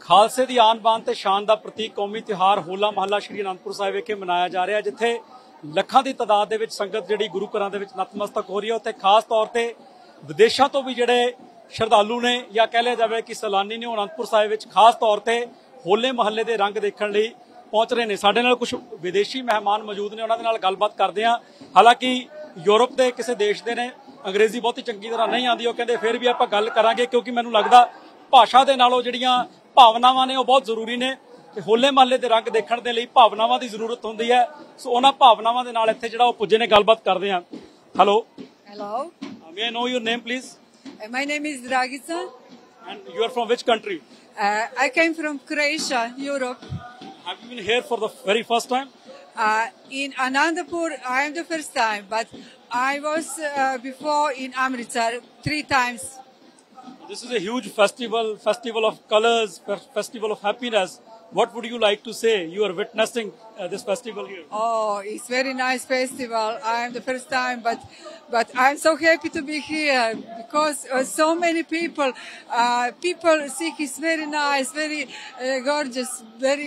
ਖਾਲਸੇ ਦੀ ਆਨ ਬਾਨ ਤੇ ਸ਼ਾਨ ਦਾ ਪ੍ਰਤੀਕ ਕੌਮੀ ਤਿਉਹਾਰ ਹੋਲਾ ਮਹੱਲਾ ਸ਼੍ਰੀ ਅਨੰਦਪੁਰ ਸਾਹਿਬ ਵਿਖੇ ਮਨਾਇਆ ਜਾ ਰਿਹਾ, ਜਿੱਥੇ ਲੱਖਾਂ ਦੀ ਤਾਦਾਦ ਦੇ ਵਿੱਚ ਸੰਗਤ ਜਿਹੜੀ ਗੁਰੂ ਘਰਾਂ ਦੇ ਵਿੱਚ ਨਤਮਸਤਕ ਹੋ ਰਹੀ ਹੈ। ਉੱਥੇ ਖਾਸ ਤੌਰ ਤੇ ਵਿਦੇਸ਼ਾਂ ਤੋਂ ਵੀ ਜਿਹੜੇ ਸ਼ਰਧਾਲੂ ਨੇ ਜਾਂ ਕਹਿ ਲਿਆ ਜਾਵੇ ਕਿ ਸੈਲਾਨੀ ਨੇ, ਉਹ ਅਨੰਦਪੁਰ ਸਾਹਿਬ ਵਿੱਚ ਖਾਸ ਤੌਰ ਤੇ ਹੋਲੇ ਮਹੱਲੇ ਦੇ ਰੰਗ ਦੇਖਣ ਲਈ ਪਹੁੰਚ ਰਹੇ ਨੇ। ਸਾਡੇ ਨਾਲ ਕੁਝ ਵਿਦੇਸ਼ੀ ਮਹਿਮਾਨ ਮੌਜੂਦ ਨੇ, ਉਹਨਾਂ ਦੇ ਨਾਲ ਗੱਲਬਾਤ ਕਰਦੇ ਹਾਂ। ਹਾਲਾਂਕਿ ਯੂਰਪ ਦੇ ਕਿਸੇ ਦੇਸ਼ ਦੇ ਨੇ, ਅੰਗਰੇਜ਼ੀ ਬਹੁਤੀ ਚੰਗੀ ਤਰ੍ਹਾਂ ਨਹੀਂ ਆਉਂਦੀ, ਉਹ ਕਹਿੰਦੇ ਫਿਰ ਵੀ ਆਪਾਂ ਗੱਲ ਕਰਾਂਗੇ, ਕਿਉਂਕਿ ਮੈਨੂੰ ਲੱਗਦਾ ਭਾਸ਼ਾ ਦੇ ਨਾਲੋਂ ਜਿਹੜੀਆਂ ਭਾਵਨਾਵਾਂ ਨੇ ਉਹ ਬਹੁਤ ਜ਼ਰੂਰੀ ਨੇ। ਤੇ ਹੋਲੇ ਮਹੱਲੇ ਦੇ ਰੰਗ ਦੇਖਣ ਦੇ ਲਈ ਭਾਵਨਾਵਾਂ ਦੀ ਜ਼ਰੂਰਤ ਹੁੰਦੀ ਹੈ, ਸੋ ਉਹਨਾਂ ਭਾਵਨਾਵਾਂ ਦੇ ਨਾਲ ਇੱਥੇ ਜਿਹੜਾ ਉਹ ਪੁੱਜੇ ਨੇ। ਗੱਲਬਾਤ ਕਰਦੇ ਹਾਂ। Hello may I know your name please? My name is Dragica. And you are from which country? I came from Croatia, Europe. Have you been here for the very first time? In Anandapur, I am the first time, but I was before in Amritsar 3 times. This is a huge festival of colors, festival of happiness. What would you like to say? You are witnessing this festival here. Oh, it's very nice festival. I am the first time, but I'm so happy to be here because so many people. People think it's very nice, very gorgeous, very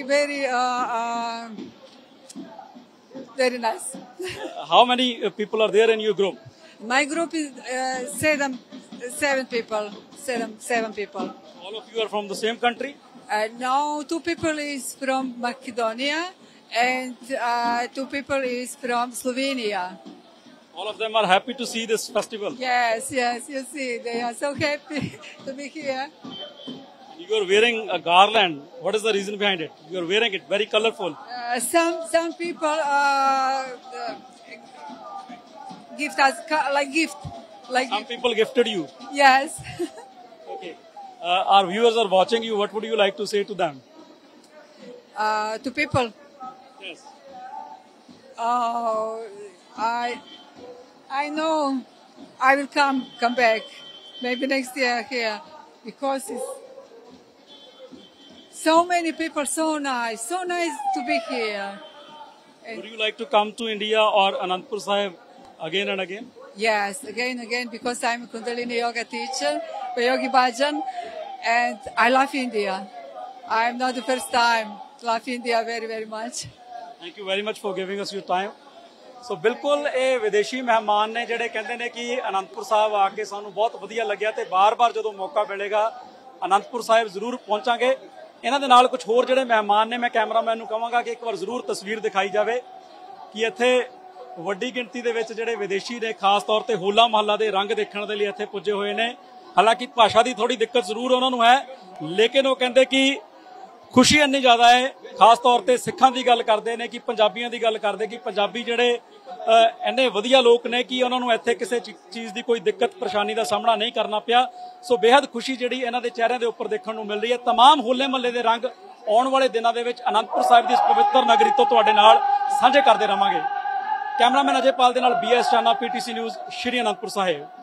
nice. How many people are there in your group? My group is seven people. Seven people. All of you are from the same country? No, 2 people is from Macedonia and 2 people is from Slovenia. All of them are happy to see this festival? Yes, you see, they are so happy to be here. You are wearing a garland. What is the reason behind it? You are wearing it very colorful. Some people gift us like gift. Some people gifted you? Yes. Okay. Our viewers are watching you. What would you like to say to them? To people? Yes. I know I will come back maybe next year here because it's so many people, so nice to be here. Would you like to come to India or Anandpur Sahib again and again? Yes, again because I'm a Kundalini yoga teacher, Yogi Bhajan, and I love India. I'm not the first time. Love India very much. Thank you very much for giving us your time. So ਬਿਲਕੁਲ ਇਹ ਵਿਦੇਸ਼ੀ ਮਹਿਮਾਨ ਨੇ ਜਿਹੜੇ ਕਹਿੰਦੇ ਨੇ ਕਿ ਅਨੰਦਪੁਰ ਸਾਹਿਬ ਆ ਕੇ ਸਾਨੂੰ ਬਹੁਤ ਵਧੀਆ ਲੱਗਿਆ ਤੇ ਬਾਰ-ਬਾਰ ਜਦੋਂ ਮੌਕਾ ਮਿਲੇਗਾ ਅਨੰਦਪੁਰ ਸਾਹਿਬ ਜ਼ਰੂਰ ਪਹੁੰਚਾਂਗੇ। ਇਹਨਾਂ ਦੇ ਨਾਲ ਕੁਝ ਹੋਰ ਜਿਹੜੇ ਮਹਿਮਾਨ ਨੇ, ਮੈਂ ਕੈਮਰਾਮੈਨ ਨੂੰ ਕਹਾਂਗਾ ਕਿ ਇੱਕ ਵਾਰ ਜ਼ਰੂਰ ਤਸਵੀਰ ਦਿਖਾਈ ਜਾਵੇ ਕਿ ਇੱਥੇ ਵੱਡੀ ਗਿਣਤੀ ਦੇ ਵਿੱਚ ਜਿਹੜੇ ਵਿਦੇਸ਼ੀ ਨੇ ਖਾਸ ਤੌਰ ਤੇ ਹੋਲਾ ਮਹੱਲਾ ਦੇ ਰੰਗ ਦੇਖਣ ਦੇ ਲਈ ਇੱਥੇ ਪੁੱਜੇ ਹੋਏ ਨੇ। ਹਾਲਾਂਕਿ ਭਾਸ਼ਾ ਦੀ ਥੋੜੀ ਦਿੱਕਤ ਜ਼ਰੂਰ ਉਹਨਾਂ ਨੂੰ ਹੈ, ਲੇਕਿਨ ਉਹ ਕਹਿੰਦੇ ਕਿ ਖੁਸ਼ੀ ਇੰਨੀ ਜ਼ਿਆਦਾ ਹੈ। ਖਾਸ ਤੌਰ ਤੇ ਸਿੱਖਾਂ ਦੀ ਗੱਲ ਕਰਦੇ ਨੇ, ਕਿ ਪੰਜਾਬੀਆਂ ਦੀ ਗੱਲ ਕਰਦੇ ਕਿ ਪੰਜਾਬੀ ਜਿਹੜੇ ਇੰਨੇ ਵਧੀਆ ਲੋਕ ਨੇ ਕਿ ਉਹਨਾਂ ਨੂੰ ਇੱਥੇ ਕਿਸੇ ਚੀਜ਼ ਦੀ ਕੋਈ ਦਿੱਕਤ ਪਰੇਸ਼ਾਨੀ ਦਾ ਸਾਹਮਣਾ ਨਹੀਂ ਕਰਨਾ ਪਿਆ। ਸੋ ਬੇहद ਖੁਸ਼ੀ ਜਿਹੜੀ ਇਹਨਾਂ ਦੇ ਚਿਹਰਿਆਂ ਦੇ ਉੱਪਰ ਦੇਖਣ ਨੂੰ ਮਿਲ ਰਹੀ ਹੈ। ਤਮਾਮ ਹੋਲੇ ਮਹੱਲੇ ਦੇ ਰੰਗ ਆਉਣ ਵਾਲੇ ਦਿਨਾਂ ਦੇ ਵਿੱਚ ਅਨੰਦਪੁਰ ਸਾਹਿਬ ਦੀ ਇਸ ਪਵਿੱਤਰ ਨਗਰੀ ਤੋਂ ਤੁਹਾਡੇ ਨਾਲ ਸਾਂਝੇ ਕਰਦੇ ਰਹਾਂਗੇ। ਕੈਮਰਾਮੈਨ ਅਜੇ ਪਾਲ ਦੇ ਨਾਲ BS Chana, PTC news, Shri Anandpur ਸਾਹਿਬ।